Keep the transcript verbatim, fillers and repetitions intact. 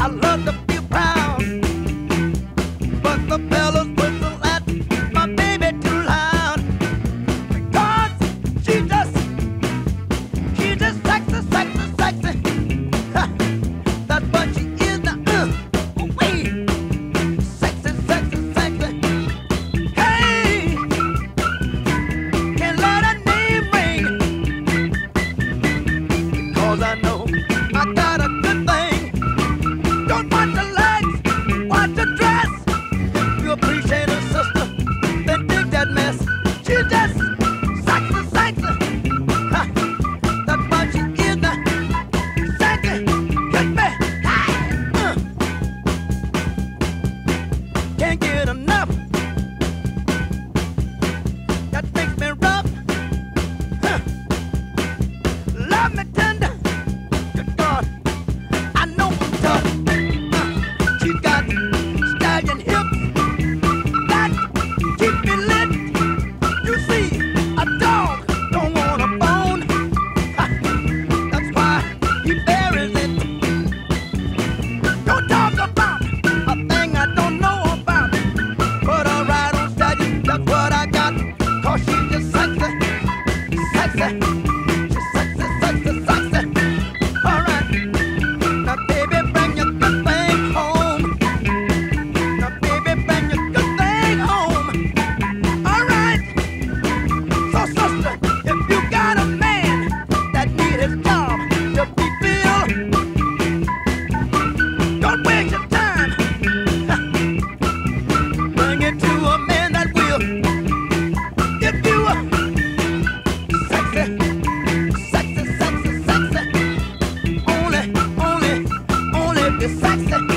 love to feel proud, but the fellas whistle at my baby too loud. Because she just, she just sexy, sexy, sexy. Ha, that's what she is now. Uh, wait, sexy, sexy, sexy. Hey, can't let her name ring, because I know I got a good thing. Don't watch the legs, watch the dress. If you appreciate her sister, then dig that mess. She's just sexy, sexy. Ha, that's what she is now. Sexy, hit me. Hey, uh. Can't get enough. That makes me rough. Huh. Love me tender. Good God, I know I'm tough. Uh, she's got stallion hips that keep me lit. You see, a dog don't want a bone. Ha, that's why he buries it. Don't talk about a thing I don't know about. Put her right on stallion, that's what I got. Cause she's just sexy, sexy. She's sexy, sexy, sexy. All right. Now, baby, bring your good thing home. Now, baby, bring your good thing home. All right. So, sister, if you got a man that need his job to be filled, don't waste your time. Bring it to a man that will. If you are sexy, sexy, sexy, sexy, only, only, only if you're sexy.